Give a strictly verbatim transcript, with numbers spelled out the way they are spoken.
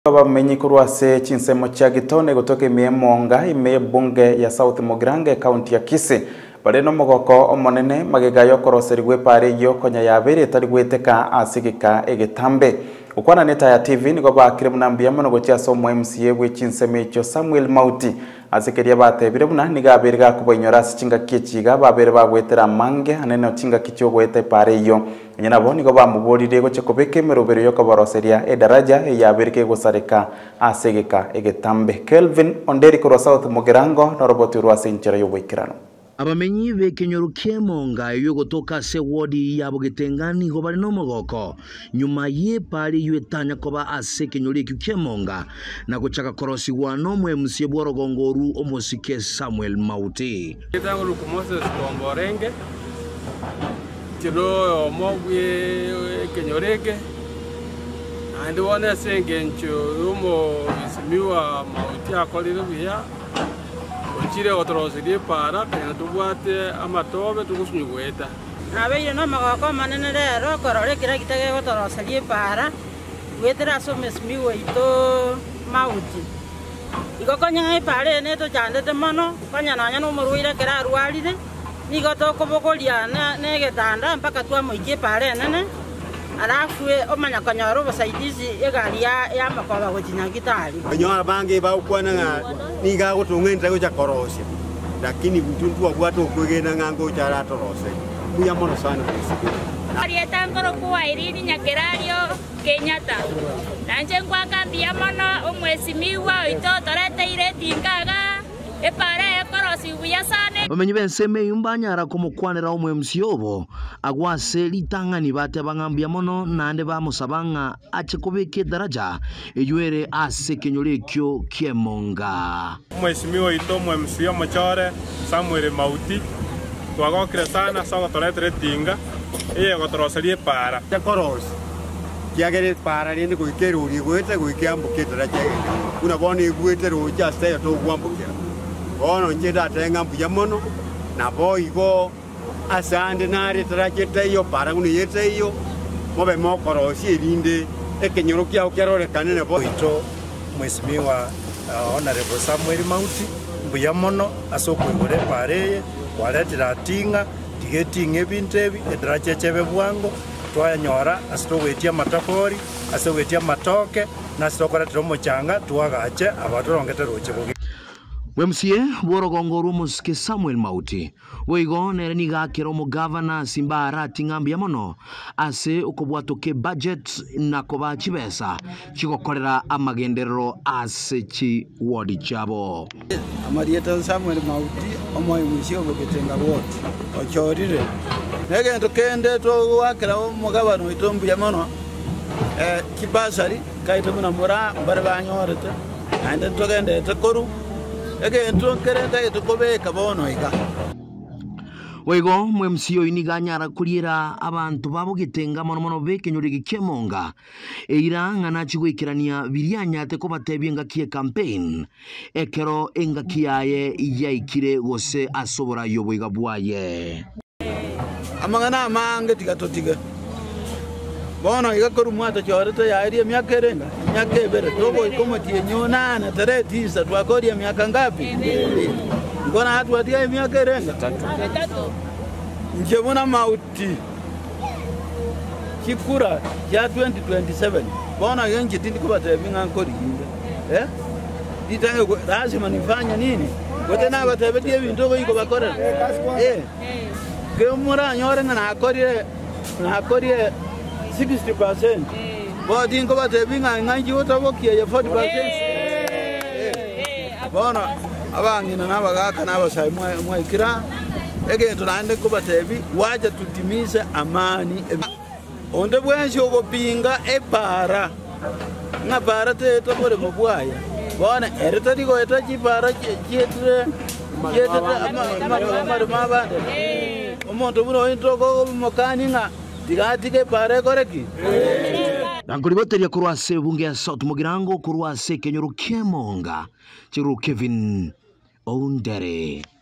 Bamenyi kurwase chinsemo cha gitone gutoka Monga ime bunge ya South Mogrange county ya Kisii bare no mogoko omonene magigayo koroserigwe pare yo konya yabere tari gweteka asigika egetambe ukwana neta ya T V nigo bakire munambia mono gocha somo M C A we chinsemo cho Samuel Mauti asikeria batebire buna nigabere ga kubonyora sichinga kichiga babere bagwetera mange anene chinga kicho gwete pare yo nyina bo nigo bamuborire goche kubeke merobere yo kaboroseria edaraja yabere gusareka asigika egetambe. Kelvin Onderi koro South Mogirango no roboti rwa senchera yo wikirano. Abamenyi bekenyoru Kyemonga yo gotoka se wodi ya Bugetengani go bari no mogoko nyuma ye pari yetanya koba ase kenyori Kyemonga na guchaka korosi wano mwe msie bworogongoru omosike Samuel Mauti kitango lukumose komborenge tiro omogwe kenyoreke andi wona sengencho rumo isimiwa Mauti akolire biya chire otorosiri para kana tubwate amatobe tugusunyugweta abeire no magoko manene rero korore kira kitage otorosiri para gwetera somesmiwe ito Mauti igokonya ipare ne to jandete mono kanya nanya no muruire kira arwarire nigo to kobogoria na negetanda mpaka twa moikie pare nene alafu omanya kanyaro basaidizi egari ya ya makoba gochinya gitari nyora bange ba ukwana nga niga gutungenda go chakorose lakini mtuntu wabwato kwegena ngango chara torose buya mono sana arieta ngoro kwa irini nyakerario Kenyatta nanje kwa kambi ya mono omwesimiwa itotorete ire tingaga epare ekorosi buya sane bamenyi benseme yumbanyara komukwanira omwe msiobo agwase litangani bate bangambia mono nande bamusabanga ache kubeke daraja eywere ase kenyorekyo Kyemonga mwesimiwa ito mwe msio machore Samuel Mauti twagokire sana sawa torete tinga iye gotoroserie para ekorosi kiagere para rinde kuikeruri gwete guikiambuke daraja una bone gwete roja stay to gwambukira ono njeda tenga mbuya mono na boigo asande nari trajete yo para uni yete yo mobe mokorosi erinde ekenyoro kya okerore kanene bo ito mwesimiwa uh, honorable Samuel Mauti mbuya mono asokwegore pare waletira tinga tigetinga ebintebi edrache chebe bwango twanyora asitowetia matafori asowetia matoke na sitokora tromochanga tuagache abatorongete roche bogi Wemsie bworogongoru musike Samuel Mauti weigo nereni gakero mu governor Simbara tingambia mono ase ukobwatoke budget na koba chibesa chigokorera amagenderero ase chi wodi chabo amarieta Samuel Mauti omoy musio Bugetenga ward ochorire negendo kende to wakera mu governor itombuya mono eh kibasari kaito muna mura bare banyorete ande to gende te koru ege ntuonkerenda etukobe kabono iga weigo mwemsio iniganyara kuriera abantu babo Gitenga mono mono bekenyori Kyemonga eira ngana chigwikirania birianyate ko batebye ngakie campaign ekero engakiaye yaikire gose asobora yoboiga bwaye amangana mange tigatotiga bono iga koru mwata chorete yairi myaka erenga myaka ebere tobo ikomotie nyona na tere tisa twakoria myaka ngapi ngona hatu atia myaka erenga tatu njebona Mauti kikura ya twenty twenty-seven bono yenje tindi kubata binga nkori eh ditange lazima nifanya nini wote na batabeti ebintu ko iko bakora eh kemura nyore na akorie na akorie sixty percent but ingo batebinga nganji wotabokiye ya forty percent bona abangina nabagaka nabasai mwikira egento nande ko batebi waje tutimize amani onde bwenshi obopinga epara na para te to bore mobwaya bona eretari go etachi para chietre chietre amar mabande omonto buno intoko mokani nga tigatike pare koreki Angoliboteria kurwase bunge ya South Mogirango kurwase kenyoru Kyemonga chiru Kevin Ondere.